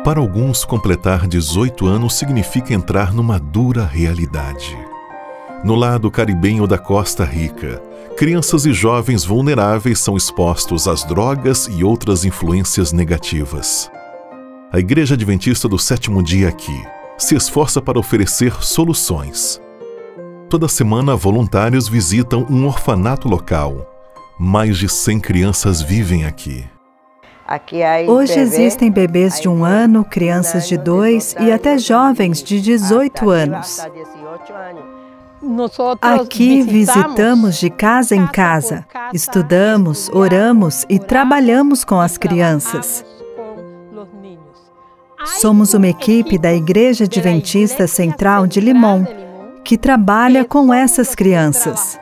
Para alguns, completar 18 anos significa entrar numa dura realidade. No lado caribenho da Costa Rica, crianças e jovens vulneráveis são expostos às drogas e outras influências negativas. A Igreja Adventista do Sétimo Dia aqui se esforça para oferecer soluções. Toda semana, voluntários visitam um orfanato local. Mais de 100 crianças vivem aqui. Hoje existem bebês de 1 ano, crianças de 2 e até jovens de 18 anos. Aqui visitamos de casa em casa, estudamos, oramos e trabalhamos com as crianças. Somos uma equipe da Igreja Adventista Central de Limón, que trabalha com essas crianças.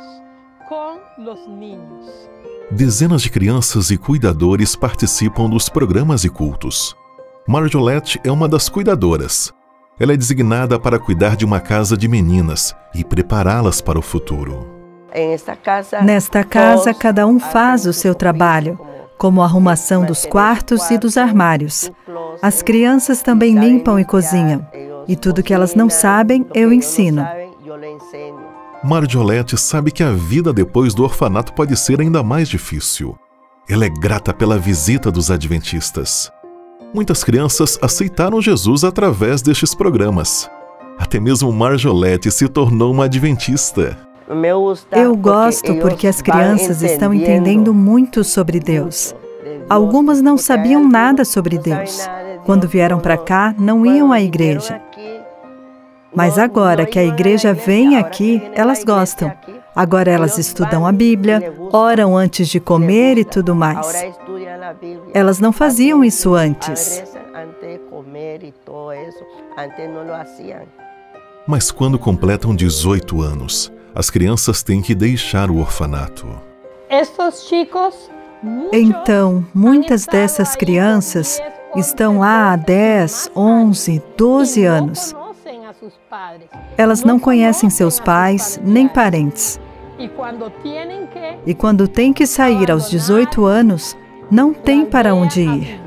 Dezenas de crianças e cuidadores participam dos programas e cultos. Marjolete é uma das cuidadoras. Ela é designada para cuidar de uma casa de meninas e prepará-las para o futuro. Nesta casa, cada um faz o seu trabalho, como a arrumação dos quartos e dos armários. As crianças também limpam e cozinham, e tudo que elas não sabem, eu ensino. Marjolete sabe que a vida depois do orfanato pode ser ainda mais difícil. Ela é grata pela visita dos adventistas. Muitas crianças aceitaram Jesus através destes programas. Até mesmo Marjolete se tornou uma adventista. Eu gosto porque as crianças estão entendendo muito sobre Deus. Algumas não sabiam nada sobre Deus. Quando vieram para cá, não iam à igreja. Mas agora que a igreja vem aqui, elas gostam. Agora elas estudam a Bíblia, oram antes de comer e tudo mais. Elas não faziam isso antes. Mas quando completam 18 anos, as crianças têm que deixar o orfanato. Então, muitas dessas crianças estão lá há 10, 11, 12 anos. Elas não conhecem seus pais, nem parentes. E quando têm que sair aos 18 anos, não têm para onde ir.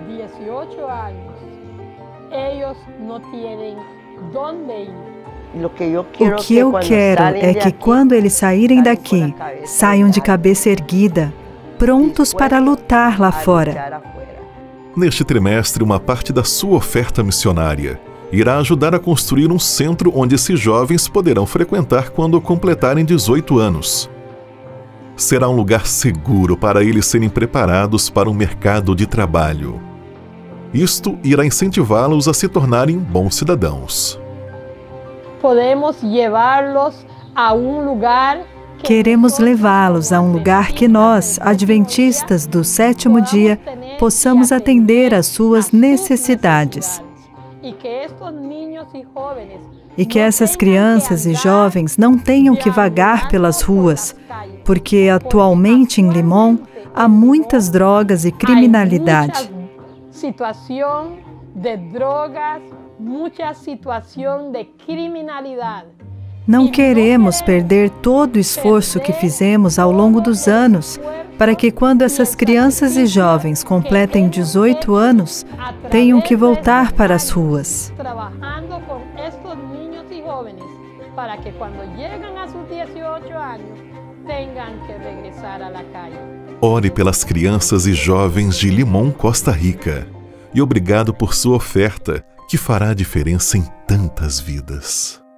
O que eu quero é que quando eles saírem daqui, saiam de cabeça erguida, prontos para lutar lá fora. Neste trimestre, uma parte da sua oferta missionária irá ajudar a construir um centro onde esses jovens poderão frequentar quando completarem 18 anos. Será um lugar seguro para eles serem preparados para o mercado de trabalho. Isto irá incentivá-los a se tornarem bons cidadãos. Queremos levá-los a um lugar que nós, adventistas do sétimo dia, possamos atender às suas necessidades. E que essas crianças e jovens não tenham que vagar pelas ruas, porque atualmente em Limón há muitas drogas e criminalidade. Não queremos perder todo o esforço que fizemos ao longo dos anos para que quando essas crianças e jovens completem 18 anos, tenham que voltar para as ruas. Ore pelas crianças e jovens de Limón, Costa Rica. E obrigado por sua oferta, que fará a diferença em tantas vidas.